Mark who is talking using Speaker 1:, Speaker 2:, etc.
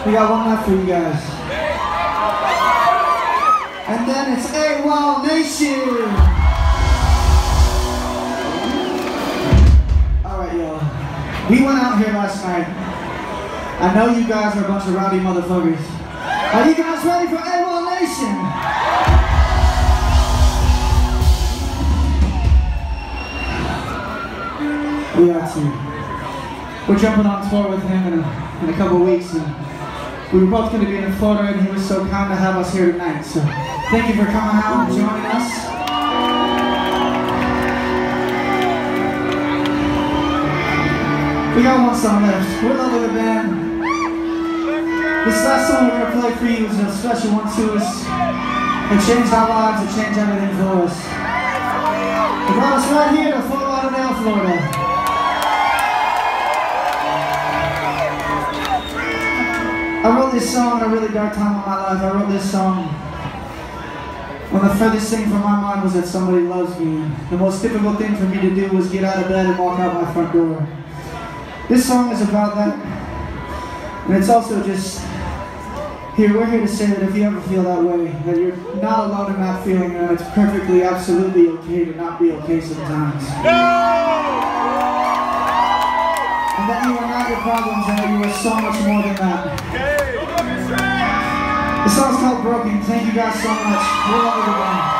Speaker 1: We got one left for you guys. And then it's AWOL Nation. Alright, y'all. We went out here last night. I know you guys are a bunch of rowdy motherfuckers. Are you guys ready for AWOL Nation? We are too. We're jumping on tour with him in a couple weeks. And we were both going to be in Florida, and he was so kind to have us here tonight. So thank you for coming out and joining us. We got one song left. We're Lovelytheband. This last song we're going to play for you is a special one to us. It changed our lives, it changed everything for us. It brought us right here to Fort Lauderdale, Florida. I wrote this song at a really dark time in my life. I wrote this song when the furthest thing from my mind was that somebody loves me. The most difficult thing for me to do was get out of bed and walk out my front door. This song is about that. And it's also just, we're here to say that if you ever feel that way, that you're not alone in that feeling, and it's perfectly, absolutely okay to not be okay sometimes. And that you are not your problems, and that you are so much more than that. The song's called Broken. Thank you guys so much. We're Lovelytheband.